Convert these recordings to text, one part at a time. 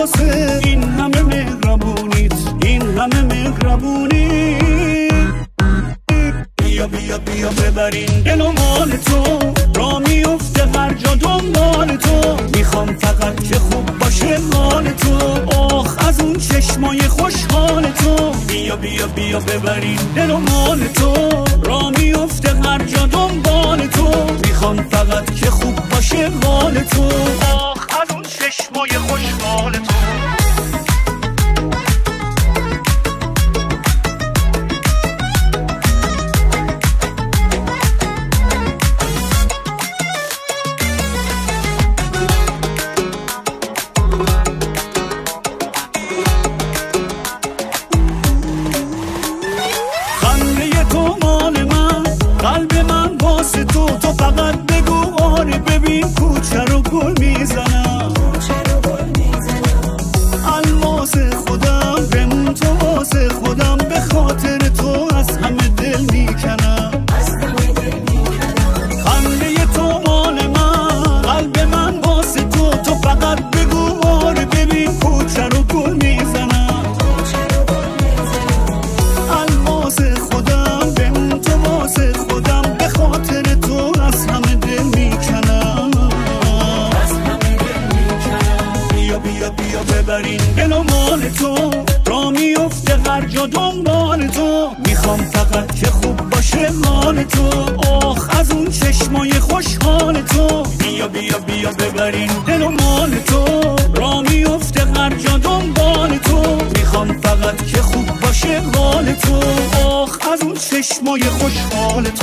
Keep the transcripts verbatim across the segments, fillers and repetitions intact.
واسه این همه مهربونیت، این همه مهربونیت. بیا بیا بیا ببرین دل و مال تو، را میفته هر جا دنبال تو. میخوام فقط که خوب باشه حال تو، آخ از اون چشمای خوشحال تو. بیا بیا بیا ببرین دل و مال تو، را میفته هر جا دنبال تو. میخوام فقط که خوب باشه حال تو، آخ از اون چشمای خوشحال تو. قلب من واسه تو، تو فقط بگو آره. ببین کوچه رو گل میزنم، الماس خودم بمون تو واسه خودم. به خاطر تو از همه دل میکنم، خنده تو مال من. قلب من واسه تو، تو فقط بگو آره. ببین کوچه رو گل میزنم، الماس خودم بمون تو واسه خودم. به خاطر تو از همه دل میکنم، بیا بیا بیا ببرین دل و مال تو، را میفته هر جا دنبال تو. میخوام فقط که خوب باشه حال تو، آخ از اون چشمای خوشحال تو. بیا بیا بیا ببرین دل و مال تو، را میفته هر جا دنبال تو. میخوام فقط که خوب باشه حال تو، آخ از اون چشمای خوشحال تو.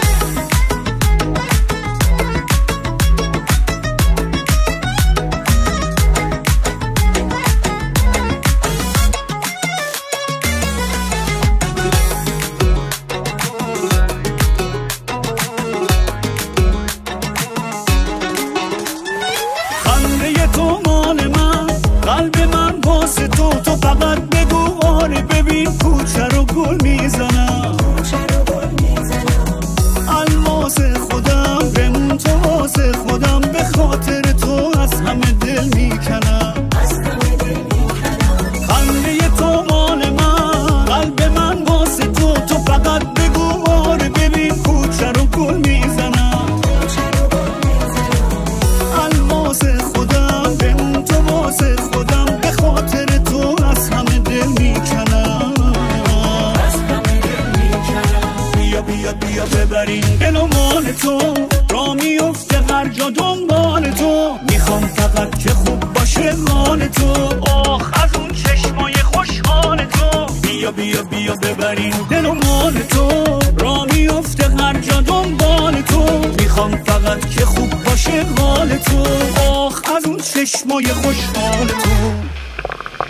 قلب من واسه تو، تو فقط بگو آره. ببین کوچه رو گل میزنم، الماس خودم بمون تو واسه خودم. به خاطر تو از همه دل میکنم، خنده تو مال من. قلب من واسه تو، تو فقط بگو آره. ببین کوچه رو گل میزنم، الماس خودم بمون تو واسه خودم. به خاطر تو از همه دل میکنم، بیا بیا بیا ببرین دل و مال تو، را میفته هر جا دنبال تو. میخوام فقط که خوب باشه حال تو، آخ از اون چشمای خوشحال تو. بیا بیا بیا ببرین دل و مال تو، را میفته هر جا دنبال تو. میخوام فقط که خوب باشه حال تو، آخ از اون چشمای خوشحال تو.